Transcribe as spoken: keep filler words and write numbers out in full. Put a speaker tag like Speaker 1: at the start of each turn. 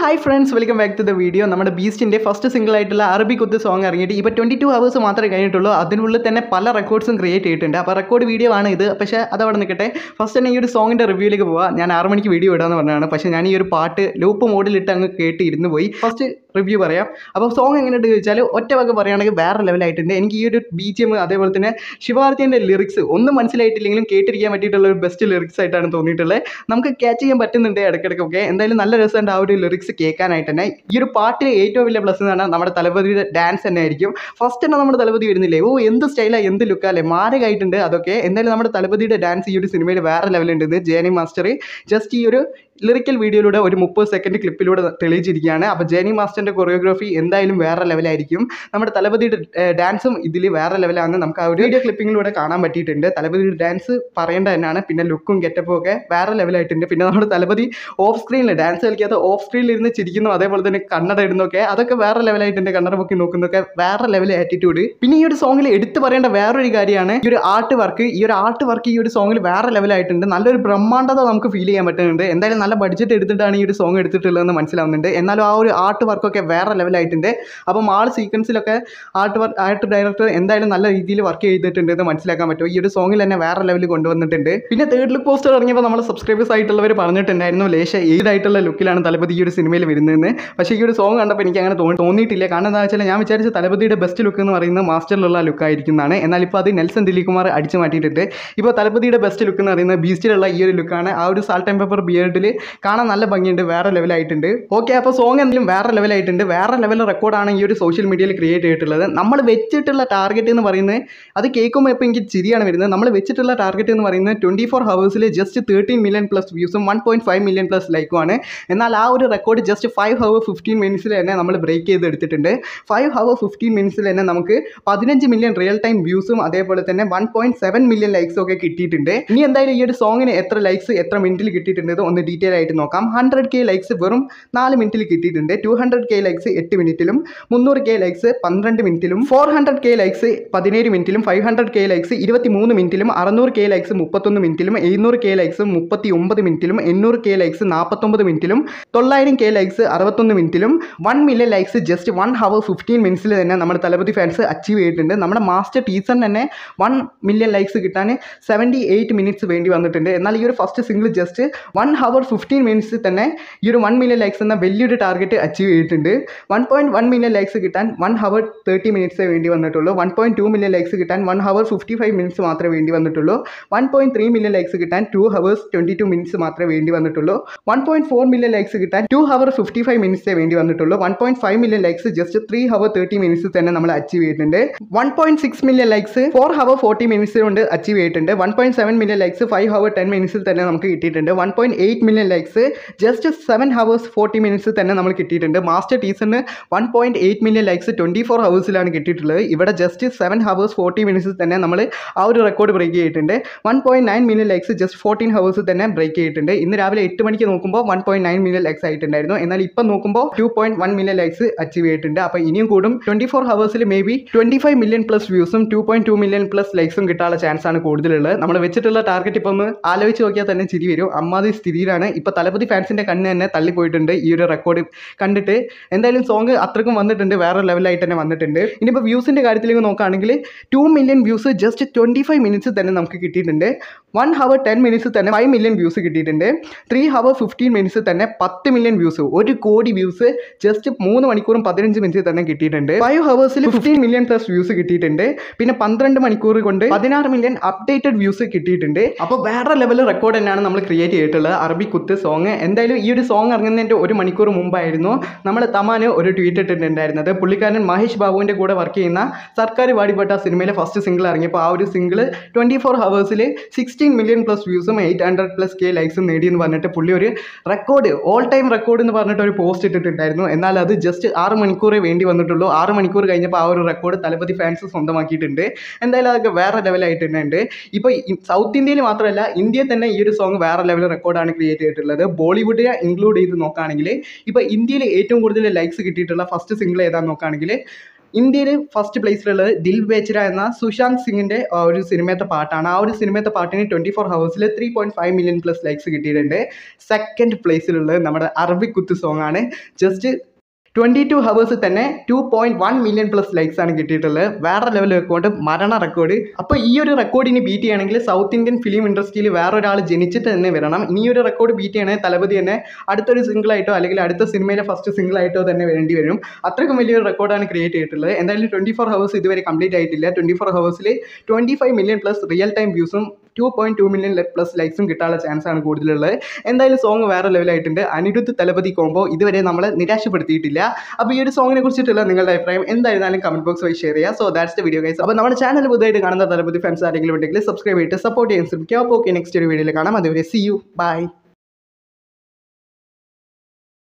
Speaker 1: Hi friends, welcome back to the video. നമ്മുടെ ബീസ്റ്റിൻ്റെ first single ആയിട്ടുള്ള അറബി കുത്ത് സോങ് ഇറങ്ങിയിട്ട് ഇപ്പോൾ ട്വൻറ്റി ടു ഹവേഴ്സ് മാത്രമേ കഴിഞ്ഞിട്ടുള്ളൂ. അതിനുള്ളിൽ തന്നെ പല റെക്കോർഡ്സും ക്രിയേറ്റ് ചെയ്തിട്ടുണ്ട്. അപ്പോൾ റെക്കോർഡ് വീഡിയോ ആണ് ഇത്. പക്ഷേ അതവിടെ നിൽക്കട്ടെ. ഫസ്റ്റ് തന്നെ ഈ ഒരു സോങ്ങിൻ്റെ റിവ്യൂയിലേക്ക് പോവാം. ഞാൻ ആറ് മണിക്ക് വീഡിയോ ഇടാമെന്ന് പറഞ്ഞതാണ്. പക്ഷേ ഞാൻ ഈ ഒരു പാട്ട് ലൂപ്പ് മോഡിലിട്ട് അങ്ങ് കേട്ട് ഇരുന്ന് പോയി. ഫസ്റ്റ് റിവ്യൂ പറയാം. അപ്പോൾ സോങ് എങ്ങനെയുണ്ട് ചോദിച്ചാൽ ഒറ്റ വക പറയുകയാണെങ്കിൽ വേറെ ലെവലായിട്ടുണ്ട്. എനിക്ക് ഈ ഒരു ബി ജി എം അതേപോലെ തന്നെ ശിവാർത്തിൻ്റെ ലിറിക്സ് ഒന്നും മനസ്സിലായിട്ടില്ലെങ്കിലും കേട്ടിരിക്കാൻ പറ്റിയിട്ടുള്ള ഒരു ബെസ്റ്റ് ലിറിക്സ് ആയിട്ടാണ് തോന്നിയിട്ടുള്ളത്. നമുക്ക് ക്യാച്ച് ചെയ്യാൻ പറ്റുന്നുണ്ട് ഇടയ്ക്കിടയ്ക്കൊക്കെ. എന്തായാലും നല്ല രസമുണ്ട് ആ ഒരു ലിറിക്സ് കേൾക്കാനായിട്ട് തന്നെ. ഈ ഒരു പാട്ടിൽ ഏറ്റവും വലിയ പ്ലസ് എന്ന് പറഞ്ഞാൽ നമ്മുടെ തലപതിയുടെ ഡാൻസ് തന്നെ ആയിരിക്കും. ഫസ്റ്റ് തന്നെ നമ്മുടെ തലപതി വരുന്നില്ലേ, ഓ എന്ത് സ്റ്റൈലാണ്, എന്ത് ലുക്കാല്ലേ, മാരകമായിട്ടുണ്ട് അതൊക്കെ. എന്തായാലും നമ്മുടെ തലപതിയുടെ ഡാൻസ് ഈ ഒരു സിനിമയിൽ വേറെ ലെവലുണ്ടെന്ന് ജേനി മാസ്റ്റർ ജസ്റ്റ് ഈ ഒരു ലിറിക്കൽ വീഡിയോയിലൂടെ ഒരു മുപ്പത് സെക്കൻഡ് ക്ലിപ്പിലൂടെ തെളിയിച്ചിരിക്കുകയാണ്. അപ്പോൾ ജേനി മാസ്റ്ററിൻ്റെ കൊറിയോഗ്രാഫി എന്തായാലും വേറെ ലെവലായിരിക്കും. നമ്മുടെ തലപതിയുടെ ഡാൻസും ഇതിൽ വേറെ ലെവലാണെന്ന് നമുക്ക് ആ ഒരു വീഡിയോ ക്ലിപ്പിങ്ങിലൂടെ കാണാൻ പറ്റിയിട്ടുണ്ട്. തലപതിയുടെ ഡാൻസ് പറയേണ്ട തന്നെയാണ്. പിന്നെ ലുക്കും ഗെറ്റപ്പും ഒക്കെ വേറെ ലെവലായിട്ടുണ്ട്. പിന്നെ നമ്മുടെ തലപതി ഓഫ് സ്ക്രീനിൽ ഡാൻസ് കളിക്കാത്ത ഓഫ് സ്ക്രീനിൽ ഇരുന്ന് ചിരിക്കുന്നു, അതേപോലെ തന്നെ കണ്ണട ഇടുന്നൊക്കെ അതൊക്കെ വേറെ ലെവലായിട്ടുണ്ട്. കണ്ണട പൊക്കി നോക്കുന്നതൊക്കെ വേറെ ലെവൽ ആറ്റിറ്റ്യൂഡ്. പിന്നെ ഈ ഒരു സോങ്ങിൽ എടുത്തു പറയേണ്ട വേറൊരു കാര്യമാണ് ഈ ഒരു ആർട്ട് വർക്ക്. ഈ ഒരു ആർട്ട് വർക്ക് ഈ ഒരു സോങ്ങിൽ വേറെ ലെവലായിട്ടുണ്ട്. നല്ലൊരു ബ്രഹ്മാണ്ഡത നമുക്ക് ഫീൽ ചെയ്യാൻ പറ്റുന്നുണ്ട്. എന്തായാലും നല്ല ബഡ്ജറ്റ് എടുത്തിട്ടാണ് ഈ ഒരു സോങ് എടുത്തിട്ടുള്ളതെന്ന് മനസ്സിലാവുന്നുണ്ട്. എന്നാലും ആ ഒരു ആർട്ട് വർക്കൊക്കെ വേറെ ലെവലായിട്ടുണ്ട്. അപ്പം ആ സീക്വൻസിലൊക്കെ ആർട്ട് വർക്ക് ആർട്ട് ഡയറക്ടർ എന്തായാലും നല്ല രീതിയിൽ വർക്ക് ചെയ്തിട്ടുണ്ട് എന്ന് മനസ്സിലാക്കാൻ പറ്റും. ഈ ഒരു സോങ്ങിൽ തന്നെ വേറെ ലെവലിൽ കൊണ്ടുവന്നിട്ടുണ്ട്. പിന്നെ തേർഡ് ലുക്ക് പോസ്റ്റർ ഇറങ്ങിയപ്പോൾ നമ്മൾ സബ്സ്ക്രൈബേഴ്സ് ആയിട്ടുള്ളവർ പറഞ്ഞിട്ടുണ്ടായിരുന്നു ലേശ ഏതായിട്ടുള്ള ലുക്കിലാണ് തലപതി ഈ ഒരു സിനിമയിൽ വരുന്നതെന്ന്. പക്ഷേ ഈ ഒരു സോങ് കണ്ടപ്പോൾ എനിക്ക് അങ്ങനെ തോന്നി തോന്നിയിട്ടില്ല. കാരണം എന്താ വെച്ചാൽ ഞാൻ വിചാരിച്ച തലപതിയുടെ ബെസ്റ്റ് ലുക്ക് എന്ന് പറയുന്നത് മാസ്റ്ററിലുള്ള ലുക്കായിരിക്കുന്നതാണ്. എന്നാൽ ഇപ്പോൾ അത് നെൽസൺ ദിലീപ് കുമാർ അടിച്ചു മാറ്റിയിട്ടുണ്ട്. ഇപ്പോൾ തലപതിയുടെ ബെസ്റ്റ് ലുക്ക് എന്ന് പറയുന്നത് ബീസ്റ്റിലുള്ള ഈ ഒരു ലുക്കാണ്. ആ ഒരു സാൾട്ട് ആൻഡ് പെപ്പർ ബിയർഡിൽ കാണാൻ നല്ല ഭംഗിയുണ്ട്, വേറെ ലെവലായിട്ടുണ്ട്. ഓക്കെ, അപ്പോൾ സോങ് എന്തെങ്കിലും വേറെ ലെവലായിട്ടുണ്ട്. വേറെ ലെവൽ റെക്കോർഡാണ് ഈ ഒരു സോഷ്യൽ മീഡിയയിൽ ക്രിയേറ്റ് ചെയ്തിട്ടുള്ളത്. നമ്മൾ വെച്ചിട്ടുള്ള ടാർഗറ്റ് എന്ന് പറയുന്നത് അത് കേൾക്കുമ്പോൾ ഇപ്പോൾ എനിക്ക് ചിരിയാണ് വരുന്നത്. നമ്മൾ വെച്ചിട്ടുള്ള ടാർഗറ്റ് എന്ന് പറയുന്നത് ട്വൻറ്റി ഫോർ ഹവേഴ്സിൽ ജസ്റ്റ് തേർട്ടീൻ മില്യൺ പ്ലസ് വ്യൂസും one point five million plus ലൈക്കുമാണ്. എന്നാൽ ആ ഒരു record just five hour fifteen മിനിറ്റ്സിൽ തന്നെ നമ്മൾ ബ്രേക്ക് ചെയ്ത് എടുത്തിട്ടുണ്ട്. ഫൈവ് ഹവർ ഫിഫ്റ്റീൻ മിനിറ്റ്സിൽ തന്നെ നമുക്ക് പതിനഞ്ച് മില്യൺ റിയൽ ടൈം വ്യൂസും അതേപോലെ തന്നെ വൺ പോയിൻറ്റ് സെവൻ മില്യൺ ലൈക്സും ഒക്കെ കിട്ടിയിട്ടുണ്ട്. ഇനി എന്തായാലും ഈ ഒരു സോങ്ങിന് എത്ര ലൈക്സ് എത്ര മിനിറ്റിൽ കിട്ടിയിട്ടുണ്ട് ഒന്ന് ഡീറ്റെയിൽ ആയിട്ട് നോക്കാം. ഹൺഡ്രഡ് കെ ലൈക്സ് വെറും നാല് മിനിറ്റിൽ കിട്ടിയിട്ടുണ്ട്. ടു ഹൺഡ്രഡ് കെ ലൈക്സ് എട്ട് മിനിറ്റിലും മുന്നൂറ് കെ ലൈക്സ് പന്ത്രണ്ട് മിനിറ്റിലും ഫോർ ഹൺഡ്രഡ് കെ ലൈക്സ് പതിനേഴ് മിനിറ്റിലും ഫൈവ് ഹൺഡ്രഡ് കെ ലൈക്സ് ഇരുപത്തി മൂന്ന് മിനിറ്റിലും അറുന്നൂറ് കെ ലൈക്സ് മുപ്പത്തൊന്ന് മിനിറ്റിലും എഴുന്നൂറ് കെ ലൈക്സ് മുപ്പത്തി ഒമ്പത് മിനിറ്റിലും എണ്ണൂറ് കെ ലൈക്സ് നാൽപ്പത്തൊമ്പത് മിനിറ്റിലും തൊള്ളായിരം കെ ലൈക്സ് അറുപത്തൊന്ന് മിനിറ്റിലും one million likes just one hour fifteen മിനിറ്റ്സിൽ തന്നെ നമ്മുടെ തലപതി ഫാൻസ് അച്ചീവ് ചെയ്തിട്ടുണ്ട്. നമ്മുടെ മാസ്റ്റർ ടീസറിന് തന്നെ വൺ മില്യൺ ലൈക്സ് കിട്ടാൻ സെവൻറ്റി എയ്റ്റ് മിനിറ്റ്സ് വേണ്ടി വന്നിട്ടുണ്ട്. എന്നാൽ ഈ ഒരു first single just one hour fifteen minutes തന്നെ ഈ ഒരു വൺ മില്യൺ ലൈക്സ് എന്ന വലിയൊരു ടാർഗറ്റ് അച്ചീവ് ചെയ്തിട്ടുണ്ട്. One point one million likes കിട്ടാൻ വൺ ഹവർ തേർട്ടി മിനിറ്റ്സേ വേണ്ടി വന്നിട്ടുള്ളൂ. One point two million likes കിട്ടാൻ one hour fifty five minutes മാത്രമേ വേണ്ടി വന്നിട്ടുള്ളൂ. One point three million likes കിട്ടാൻ two hours twenty two minutes മാത്രമേ വേണ്ടി വന്നിട്ടുള്ളൂ. One point four million likes കിട്ടാൻ ടു ഹവർ ഫിഫ്റ്റി ഫൈവ് മിനിറ്റ്സേ വേണ്ടി വന്നിട്ടുള്ളൂ. One point five million likes just three hour thirty minutes തന്നെ നമ്മൾ അച്ചീവ് ചെയ്തിട്ടുണ്ട്. One point six million likes four hour forty minutes കൊണ്ട് അച്ചീവ് ചെയ്തിട്ടുണ്ട്. One point seven million likes five hour ten മിനിറ്റ്സിൽ തന്നെ നമുക്ക് കിട്ടിയിട്ടുണ്ട്. One point eight million likes just seven hours forty minutes തന്നെ നമ്മൾ കിട്ടിയിട്ടുണ്ട്. Master ടീസറിന് one point eight million likes twenty four ഹവേഴ്സിലാണ് കിട്ടിയിട്ടുള്ളത്. ഇവിടെ ജസ്റ്റ് സെവൻ ഹവേഴ്സ് ഫോർട്ടി മിനിറ്റ്സിൽ തന്നെ നമ്മൾ ആ ഒരു റെക്കോർഡ് ബ്രേക്ക് ചെയ്തിട്ടുണ്ട്. One point nine million likes just fourteen ഹവേഴ്സിൽ തന്നെ ബ്രേക്ക് ചെയ്തിട്ടുണ്ട്. ഇന്ന് രാവിലെ എട്ട് മണിക്ക് നോക്കുമ്പോൾ one point nine million likes ആയിട്ടുണ്ടായിരുന്നു. എന്നാൽ ഇപ്പം നോക്കുമ്പോൾ two point one million likes achieve ചെയ്തിട്ടുണ്ട്. അപ്പോൾ ഇനിയും കൂടും. ട്വൻറ്റി ഫോർ ഹവേഴ്സിൽ maybe twenty five million plus വ്യൂസും two point two million plus ലൈക്സും കിട്ടാനുള്ള ചാൻസ് ആണ് കൂടുതലുള്ളത്. നമ്മൾ വെച്ചിട്ടുള്ള ടാർഗറ്റ് ഇപ്പം ഒന്ന് ആലോചിച്ച് നോക്കിയാൽ തന്നെ ചിരി വരും. അമ്മാതി സ്ഥിതിയിലാണ് ഇപ്പോൾ തലപതി ഫാൻസിൻ്റെ കണ്ണ് തന്നെ തള്ളിപ്പോയിട്ടുണ്ട് ഈ ഒരു റെക്കോർഡ് കണ്ടിട്ട്. എന്തായാലും സോങ് അത്രക്കും വന്നിട്ടുണ്ട്, വേറെ ലെവലായിട്ട് തന്നെ വന്നിട്ടുണ്ട്. ഇനിയിപ്പോൾ വ്യൂസിൻ്റെ കാര്യത്തിലേക്ക് നോക്കുകയാണെങ്കിൽ two million views just twenty five minutes തന്നെ നമുക്ക് കിട്ടിയിട്ടുണ്ട്. വൺ ഹവർ ടെൻ മിനിറ്റ്സ് തന്നെ ഫൈവ് മില്യൺ വ്യൂസ് കിട്ടിയിട്ടുണ്ട്. ത്രീ ഹവർ ഫിഫ്റ്റീൻ മിനിറ്റ്സ് തന്നെ പത്ത് മില്യൺ വ്യൂസ്, ഒരു കോടി വ്യൂസ് ജസ്റ്റ് മൂന്ന് മണിക്കൂറും പതിനഞ്ച് മിനിറ്റ് തന്നെ കിട്ടിയിട്ടുണ്ട്. ഫൈവ് ഹവേഴ്സിൽ ഫിഫ്റ്റീൻ മില്യൺ പ്ലസ് വ്യൂസ് കിട്ടിയിട്ടുണ്ട്. പിന്നെ പന്ത്രണ്ട് മണിക്കൂർ കൊണ്ട് പതിനാറ് മില്യൺ അപ്ഡേറ്റഡ് വ്യൂസ് കിട്ടിയിട്ടുണ്ട്. അപ്പോൾ വേറെ ലെവൽ റെക്കോർഡ് തന്നെയാണ് നമ്മൾ ക്രിയേറ്റ് ചെയ്തിട്ടുള്ളത് അറബി കുത്ത് സോങ്. എന്തായാലും ഈ ഒരു സോങ് ഇറങ്ങുന്നതിൻ്റെ ഒരു മണിക്കൂർ മുമ്പായിരുന്നു നമ്മൾ തമാന് ഒരു ട്വീറ്റ് ഇട്ടിട്ടുണ്ടായിരുന്നത്. പുള്ളിക്കാരൻ മഹേഷ് ബാബുവിൻ്റെ കൂടെ വർക്ക് ചെയ്യുന്ന സർക്കാർ വാടിപ്പെട്ട സിനിമയിലെ ഫസ്റ്റ് സിംഗിൾ ഇറങ്ങിയപ്പോൾ ആ ഒരു സിംഗിൾ ട്വൻറ്റി ഫോർ ഹവേഴ്സിൽ സിക്സ്റ്റീൻ മില്യൺ പ്ലസ് വ്യൂസും എയ്റ്റ് ഹൺഡ്രഡ് പ്ലസ് കെ ലൈക്സും നേടിയെന്ന് പറഞ്ഞിട്ട് പുള്ളി ഒരു റെക്കോർഡ് ഓൾ ടൈം റെക്കോർഡ് എന്ന് പറഞ്ഞിട്ട് ഒരു പോസ്റ്റ് ഇട്ടിട്ടുണ്ടായിരുന്നു. എന്നാൽ അത് ജസ്റ്റ് ആറ് മണിക്കൂറേ വേണ്ടി വന്നിട്ടുള്ളൂ. ആറ് മണിക്കൂർ കഴിഞ്ഞപ്പോൾ ആ ഒരു റെക്കോർഡ് തലപതി ഫാൻസ് സ്വന്തമാക്കിയിട്ടുണ്ട്. എന്തായാലും അതൊക്കെ വേറെ ലെവലായിട്ട് തന്നെ ഉണ്ട്. ഇപ്പോൾ സൗത്ത് ഇന്ത്യയിൽ മാത്രമല്ല ഇന്ത്യയിൽ തന്നെ ഈ ഒരു സോങ് വേറെ ലെവൽ റെക്കോർഡാണ് ക്രിയേറ്റ് ചെയ്തിട്ടുള്ളത്. ബോളിവുഡിനെ ഇൻക്ലൂഡ് ചെയ്ത് നോക്കുകയാണെങ്കിൽ ഇപ്പോൾ ഇന്ത്യയിൽ ഏറ്റവും കൂടുതൽ ലൈക്സ് കിട്ടിയിട്ടുള്ള ഫസ്റ്റ് സിംഗിൾ ഏതാണെന്ന് നോക്കുകയാണെങ്കിൽ ഇന്ത്യയിൽ ഫസ്റ്റ് പ്ലേസിലുള്ളത് ദിൽ ബേച്ചര എന്ന സുശാന്ത് സിംഗിൻ്റെ ഒരു സിനിമത്തെ പാട്ടാണ്. ആ ഒരു സിനിമത്തെ പാട്ടിന് ട്വൻറ്റി ഫോർ ഹവേഴ്സിൽ three point five million plus likes കിട്ടിയിട്ടുണ്ട്. സെക്കൻഡ് പ്ലേസിലുള്ളത് നമ്മുടെ അറബിക് കുത്ത് സോങ് ആണ്. ജസ്റ്റ് ട്വൻറ്റി ടു ഹവേഴ്സിൽ തന്നെ two point one million plus likes ആണ് കിട്ടിയിട്ടുള്ളത്. വേറെ ലെവൽ റെക്കോർഡ്, മരണ റെക്കോർഡ്. അപ്പോൾ ഈ ഒരു റെക്കോർഡിന് ബീറ്റ് ചെയ്യണമെങ്കിൽ സൗത്ത് ഇന്ത്യൻ ഫിലിം ഇൻഡസ്ട്രിയിൽ വേറൊരാൾ ജനിച്ചിട്ട് തന്നെ വരണം. ഇനി ഒരു റെക്കോർഡ് ബീറ്റ് ചെയ്യണമെങ്കിൽ തലപതി തന്നെ അടുത്തൊരു സിംഗിളായിട്ടോ അല്ലെങ്കിൽ അടുത്ത സിനിമയിലെ ഫസ്റ്റ് സിംഗിളായിട്ടോ തന്നെ വേണ്ടി വരും. അത്രയ്ക്കും വലിയൊരു റെക്കോർഡാണ് ക്രിയേറ്റ് ചെയ്തിട്ടുള്ളത്. എന്തായാലും ട്വൻറ്റി ഫോർ ഹവേഴ്സ് ഇതുവരെ കംപ്ലീറ്റ് ആയിട്ടില്ല. ട്വൻറ്റി ഫോർ ഹവേഴ്സിൽ twenty five million plus real time വ്യൂസും two point two million plus ലൈക്സും കിട്ടാനുള്ള ചാൻസ് ആണ് കൂടുതലുള്ളത്. എന്തായാലും സോങ് വേറെ ലെവലായിട്ടുണ്ട്. അനിരുദ്ധ് തലപതി കോംബോ ഇതുവരെ നമ്മളെ നിരാശപ്പെടുത്തിയിട്ടില്ല. അപ്പോൾ ഈ ഒരു സോങ്ങിനെ കുറിച്ചിട്ടുള്ള നിങ്ങളുടെ അഭിപ്രായം എന്തായിരുന്നാലും കമന്റ് ബോക്സ് വഴി ഷെയർ ചെയ്യുക. So that's the video guys. അപ്പോൾ നമ്മുടെ ചാനൽ പുതുതായിട്ട് കാണുന്ന തലപതി ഫാൻസ് ആരെങ്കിലും ഉണ്ടെങ്കിൽ സബ്സ്ക്രൈബ് ചെയ്തിട്ട് സപ്പോർട്ട് ചെയ്യാൻ ശ്രമിക്കുക. അപ്പോൾ ഓക്കെ, നെക്സ്റ്റ് ഒരു വീഡിയോയിൽ കാണാം. അതുവരെ സീ യു, ബൈ.